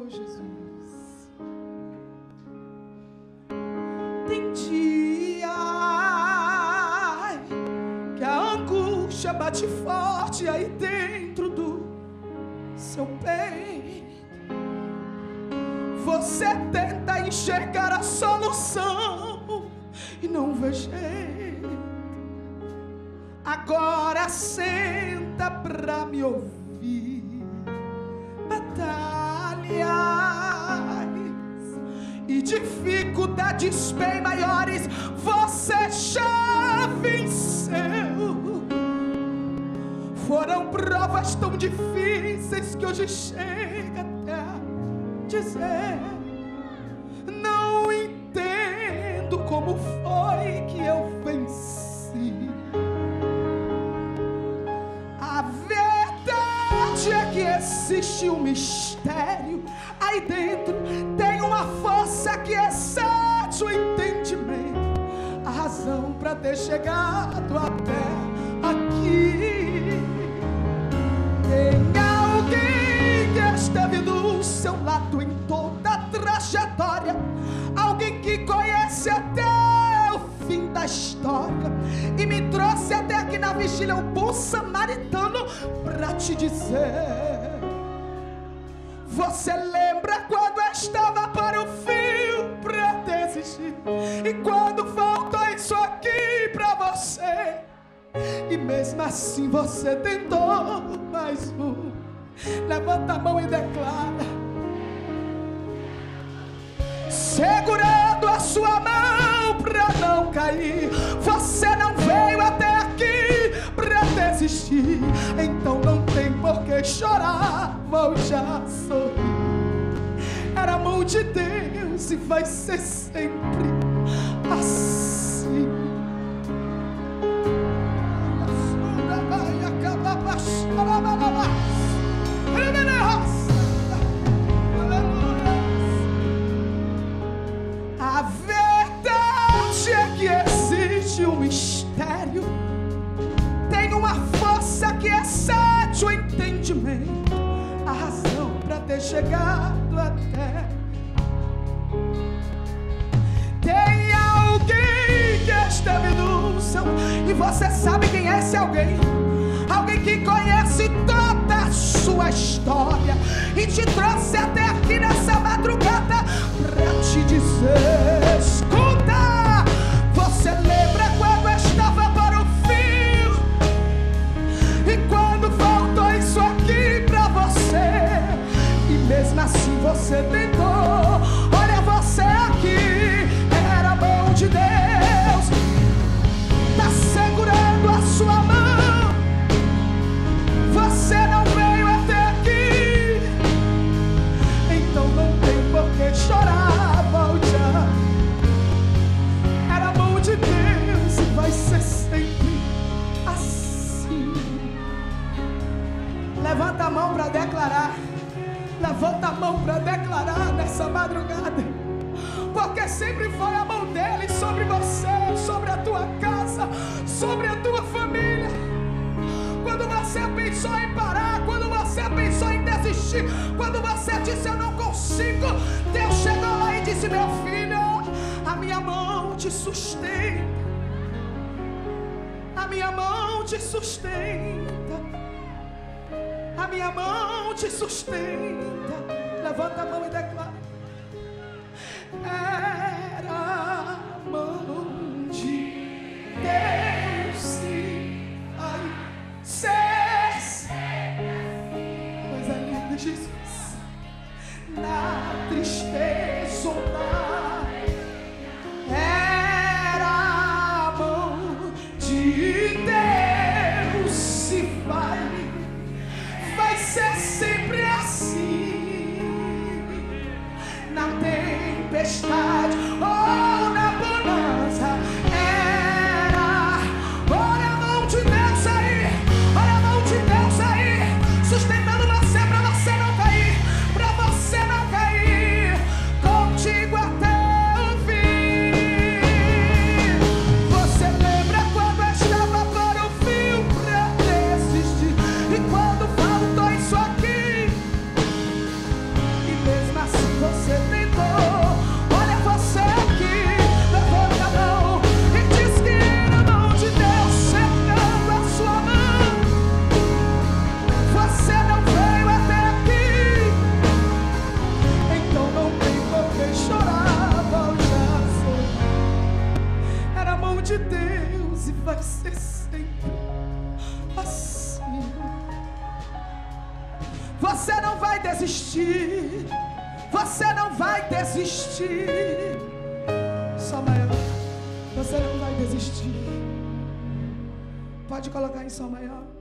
Jesus. Tem dia que a angústia bate forte aí dentro do seu peito. Você tenta enxergar a solução e não vê jeito. Agora senta pra me ouvir. Batalhas e dificuldades bem maiores você já venceu. Foram provas tão difíceis que hoje chega até a dizer: não entendo como foi que eu venci. A verdade é que existe um mistério aí dentro, tem uma força que excede o entendimento, a razão para ter chegado até aqui. Tem alguém que esteve do seu lado em toda a trajetória, alguém que conhece até o fim da história e me trouxe até aqui na vigília, um bom samaritano, pra te dizer: você lembra quando eu estava para o fim pra desistir, e quando faltou isso aqui pra você, e mesmo assim você tentou mais um. Levanta a mão e declara, segurando a sua mão pra não cair. Você não veio até aqui pra desistir, então não tem por que chorar, vou já sorrir. Era a mão de Deus e vai ser sempre assim. A verdade é que existe um mistério, tem uma força que excede o entendimento, a razão para ter chegado até. Tem alguém que esteve no seu, e você sabe quem é esse alguém? Alguém que conhece toda a sua história e te trouxe até aqui nessa madrugada pra te dizer: escuta, você lembra quando eu estava para o fim, e quando faltou isso aqui pra você, e mesmo assim você tentou. Olha você aqui, era a mão de Deus, tá segurando a sua mão. Você não veio até aqui, então não tem por que chorar, volte. Era a mão de Deus e vai ser sempre assim. Levanta a mão para declarar, levanta a mão para declarar nessa madrugada, porque sempre foi a mão dele sobre você, sobre a tua casa, sobre a tua família. Quando você pensou em parar, quando você pensou em desistir, quando você disse eu não consigo, Deus chegou lá e disse: meu filho, a minha mão te sustenta, a minha mão te sustenta, a minha mão te sustenta. Levanta a mão e declara: era a mão de Deus e ai, coisa linda, Jesus. Na tristeza era a mão de Deus e vai ser sempre assim. Na tempestade ou na bonança, olha a mão de Deus aí, olha a mão de Deus aí, sustentando você pra você não cair, pra você não cair, contigo até o fim. Você lembra quando eu estava para o fim pra desistir, e quando faltou isso aqui, e mesmo vai ser sempre assim. Você não vai desistir. Você não vai desistir. Sol maior, você não vai desistir. Pode colocar em Sol maior.